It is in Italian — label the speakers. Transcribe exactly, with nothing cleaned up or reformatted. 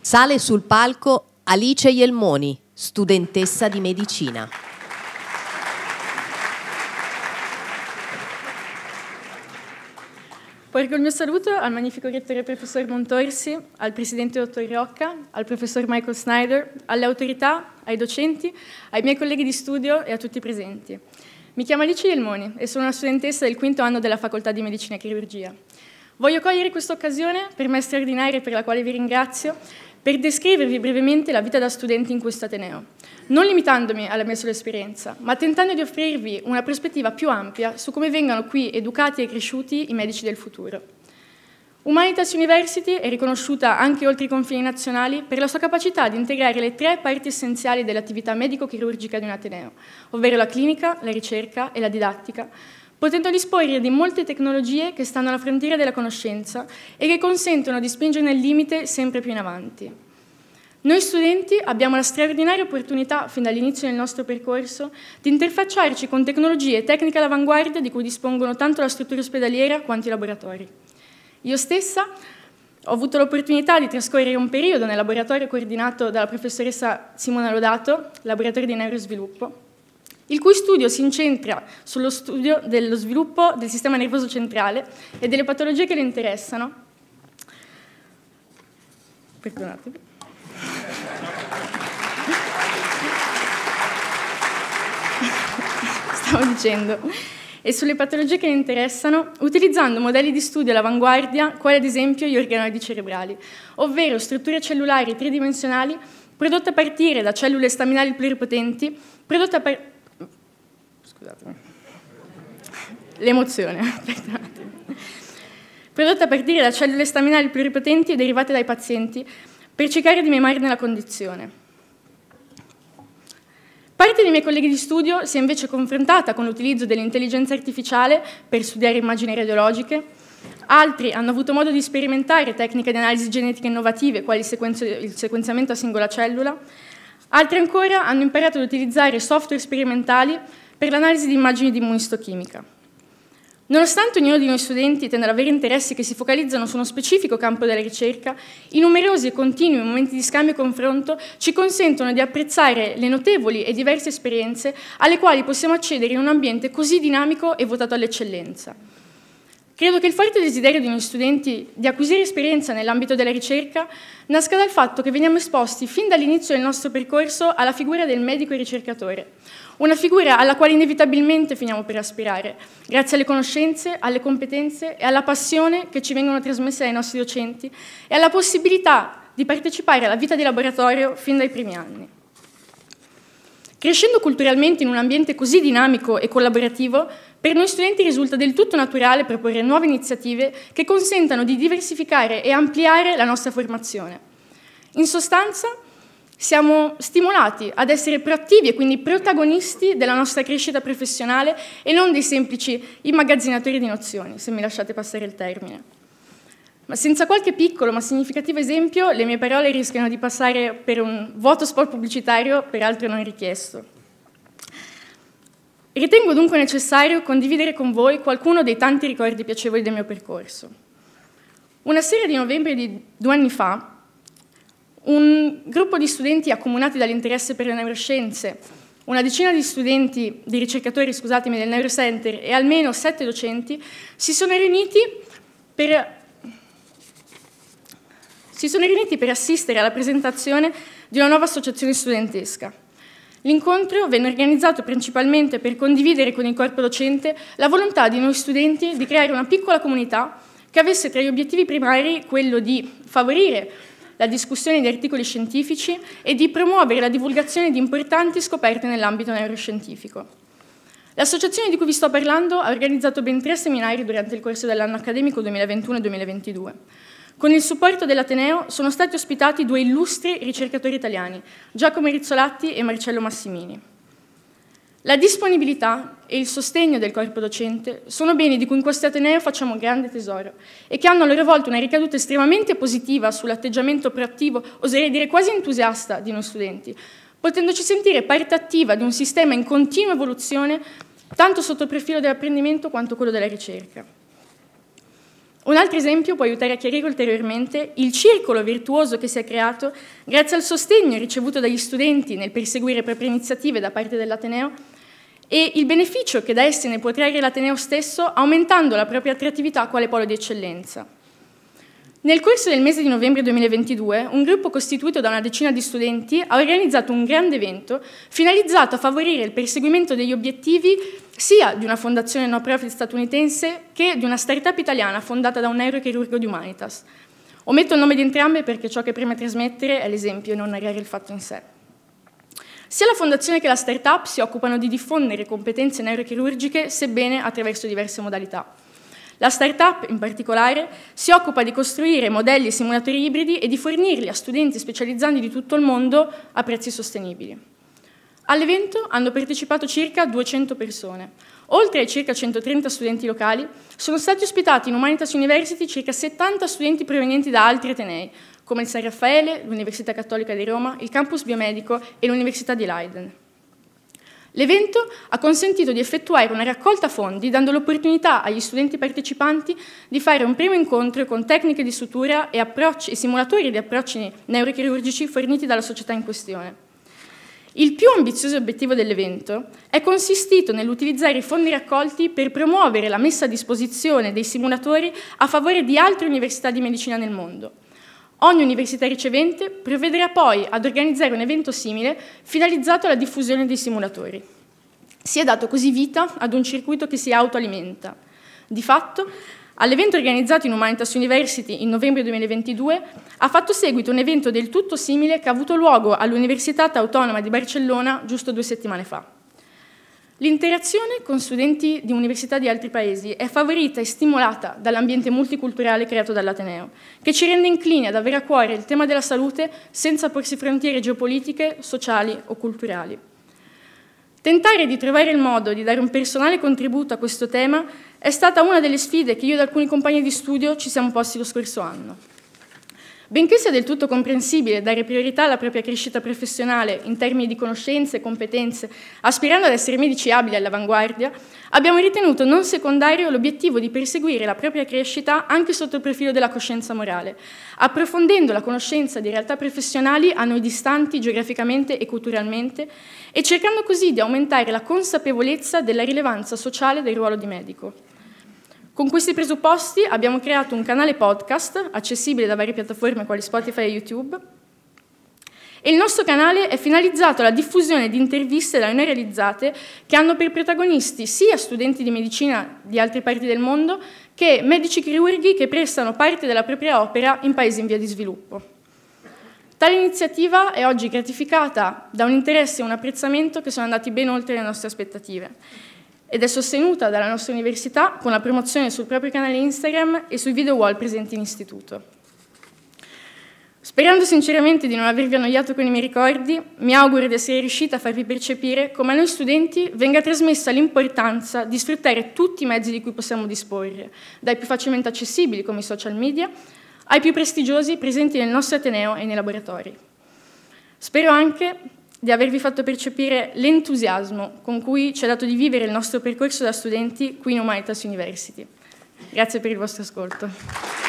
Speaker 1: Sale sul palco Alice Ielmoni, studentessa di medicina.
Speaker 2: Porgo il mio saluto al magnifico rettore professor Montorsi, al presidente dottor Rocca, al professor Michael Snyder, alle autorità, ai docenti, ai miei colleghi di studio e a tutti i presenti. Mi chiamo Alice Ielmoni e sono una studentessa del quinto anno della Facoltà di Medicina e Chirurgia. Voglio cogliere questa occasione, per me straordinaria e per la quale vi ringrazio, per descrivervi brevemente la vita da studente in questo ateneo, non limitandomi alla mia sola esperienza, ma tentando di offrirvi una prospettiva più ampia su come vengano qui educati e cresciuti i medici del futuro. Humanitas University è riconosciuta anche oltre i confini nazionali per la sua capacità di integrare le tre parti essenziali dell'attività medico-chirurgica di un ateneo, ovvero la clinica, la ricerca e la didattica, potendo disporre di molte tecnologie che stanno alla frontiera della conoscenza e che consentono di spingere il limite sempre più in avanti. Noi studenti abbiamo la straordinaria opportunità, fin dall'inizio del nostro percorso, di interfacciarci con tecnologie e tecniche all'avanguardia di cui dispongono tanto la struttura ospedaliera quanto i laboratori. Io stessa ho avuto l'opportunità di trascorrere un periodo nel laboratorio coordinato dalla professoressa Simona Lodato, laboratorio di neurosviluppo, il cui studio si incentra sullo studio dello sviluppo del sistema nervoso centrale e delle patologie che lo interessano. Perdonatemi. Stavo dicendo. E sulle patologie che le interessano, utilizzando modelli di studio all'avanguardia, quali ad esempio gli organoidi cerebrali, ovvero strutture cellulari tridimensionali prodotte a partire da cellule staminali pluripotenti, prodotte a partire Scusatemi. L'emozione. Prodotta a partire da cellule staminali pluripotenti e derivate dai pazienti per cercare di memarne la condizione. Parte dei miei colleghi di studio si è invece confrontata con l'utilizzo dell'intelligenza artificiale per studiare immagini radiologiche, altri hanno avuto modo di sperimentare tecniche di analisi genetica innovative, quali il, sequenzi- il sequenziamento a singola cellula, altri ancora hanno imparato ad utilizzare software sperimentali per l'analisi di immagini di immunistochimica. Nonostante ognuno di noi studenti tenda ad avere interessi che si focalizzano su uno specifico campo della ricerca, i numerosi e continui momenti di scambio e confronto ci consentono di apprezzare le notevoli e diverse esperienze alle quali possiamo accedere in un ambiente così dinamico e votato all'eccellenza. Credo che il forte desiderio di noi studenti di acquisire esperienza nell'ambito della ricerca nasca dal fatto che veniamo esposti fin dall'inizio del nostro percorso alla figura del medico e ricercatore, una figura alla quale inevitabilmente finiamo per aspirare, grazie alle conoscenze, alle competenze e alla passione che ci vengono trasmesse dai nostri docenti e alla possibilità di partecipare alla vita di laboratorio fin dai primi anni. Crescendo culturalmente in un ambiente così dinamico e collaborativo, per noi studenti risulta del tutto naturale proporre nuove iniziative che consentano di diversificare e ampliare la nostra formazione. In sostanza, siamo stimolati ad essere proattivi e quindi protagonisti della nostra crescita professionale e non dei semplici immagazzinatori di nozioni, se mi lasciate passare il termine. Ma senza qualche piccolo ma significativo esempio, le mie parole rischiano di passare per un vuoto spot pubblicitario, peraltro non richiesto. Ritengo dunque necessario condividere con voi qualcuno dei tanti ricordi piacevoli del mio percorso. Una sera di novembre di due anni fa, un gruppo di studenti accomunati dall'interesse per le neuroscienze, una decina di studenti, di ricercatori, scusatemi, del Neurocenter e almeno sette docenti si sono riuniti per, si sono riuniti per assistere alla presentazione di una nuova associazione studentesca. L'incontro venne organizzato principalmente per condividere con il corpo docente la volontà di noi studenti di creare una piccola comunità che avesse tra gli obiettivi primari quello di favorire la discussione di articoli scientifici e di promuovere la divulgazione di importanti scoperte nell'ambito neuroscientifico. L'associazione di cui vi sto parlando ha organizzato ben tre seminari durante il corso dell'anno accademico duemilaventuno duemilaventidue. Con il supporto dell'Ateneo sono stati ospitati due illustri ricercatori italiani, Giacomo Rizzolatti e Marcello Massimini. La disponibilità e il sostegno del corpo docente sono beni di cui in questo Ateneo facciamo grande tesoro e che hanno a loro volta una ricaduta estremamente positiva sull'atteggiamento proattivo, oserei dire quasi entusiasta, di noi studenti, potendoci sentire parte attiva di un sistema in continua evoluzione tanto sotto il profilo dell'apprendimento quanto quello della ricerca. Un altro esempio può aiutare a chiarire ulteriormente il circolo virtuoso che si è creato grazie al sostegno ricevuto dagli studenti nel perseguire proprie iniziative da parte dell'Ateneo e il beneficio che da esse ne può trarre l'Ateneo stesso aumentando la propria attrattività quale polo di eccellenza. Nel corso del mese di novembre duemilaventidue, un gruppo costituito da una decina di studenti ha organizzato un grande evento finalizzato a favorire il perseguimento degli obiettivi sia di una fondazione no profit statunitense che di una start-up italiana fondata da un neurochirurgo di Humanitas. Ometto il nome di entrambe perché ciò che preme trasmettere è l'esempio e non narrare il fatto in sé. Sia la fondazione che la start-up si occupano di diffondere competenze neurochirurgiche, sebbene attraverso diverse modalità. La startup, in particolare, si occupa di costruire modelli e simulatori ibridi e di fornirli a studenti specializzandi di tutto il mondo a prezzi sostenibili. All'evento hanno partecipato circa duecento persone. Oltre ai circa centotrenta studenti locali, sono stati ospitati in Humanitas University circa settanta studenti provenienti da altri atenei, come il San Raffaele, l'Università Cattolica di Roma, il Campus Biomedico e l'Università di Leiden. L'evento ha consentito di effettuare una raccolta fondi, dando l'opportunità agli studenti partecipanti di fare un primo incontro con tecniche di sutura e, approcci, e simulatori di approcci neurochirurgici forniti dalla società in questione. Il più ambizioso obiettivo dell'evento è consistito nell'utilizzare i fondi raccolti per promuovere la messa a disposizione dei simulatori a favore di altre università di medicina nel mondo. Ogni università ricevente provvederà poi ad organizzare un evento simile finalizzato alla diffusione dei simulatori. Si è dato così vita ad un circuito che si autoalimenta. Di fatto, all'evento organizzato in Humanitas University in novembre duemilaventidue ha fatto seguito un evento del tutto simile che ha avuto luogo all'Università Autonoma di Barcellona giusto due settimane fa. L'interazione con studenti di università di altri paesi è favorita e stimolata dall'ambiente multiculturale creato dall'Ateneo, che ci rende inclini ad avere a cuore il tema della salute senza porsi frontiere geopolitiche, sociali o culturali. Tentare di trovare il modo di dare un personale contributo a questo tema è stata una delle sfide che io ed alcuni compagni di studio ci siamo posti lo scorso anno. Benché sia del tutto comprensibile dare priorità alla propria crescita professionale in termini di conoscenze e competenze, aspirando ad essere medici abili all'avanguardia, abbiamo ritenuto non secondario l'obiettivo di perseguire la propria crescita anche sotto il profilo della coscienza morale, approfondendo la conoscenza di realtà professionali a noi distanti geograficamente e culturalmente e cercando così di aumentare la consapevolezza della rilevanza sociale del ruolo di medico. Con questi presupposti abbiamo creato un canale podcast accessibile da varie piattaforme quali Spotify e YouTube e il nostro canale è finalizzato alla diffusione di interviste da noi realizzate che hanno per protagonisti sia studenti di medicina di altre parti del mondo che medici chirurghi che prestano parte della propria opera in paesi in via di sviluppo. Tale iniziativa è oggi gratificata da un interesse e un apprezzamento che sono andati ben oltre le nostre aspettative ed è sostenuta dalla nostra università con la promozione sul proprio canale Instagram e sui video wall presenti in istituto. Sperando sinceramente di non avervi annoiato con i miei ricordi, mi auguro di essere riuscita a farvi percepire come a noi studenti venga trasmessa l'importanza di sfruttare tutti i mezzi di cui possiamo disporre, dai più facilmente accessibili come i social media, ai più prestigiosi presenti nel nostro ateneo e nei laboratori. Spero anche di avervi fatto percepire l'entusiasmo con cui ci è dato di vivere il nostro percorso da studenti qui in Humanitas University. Grazie per il vostro ascolto.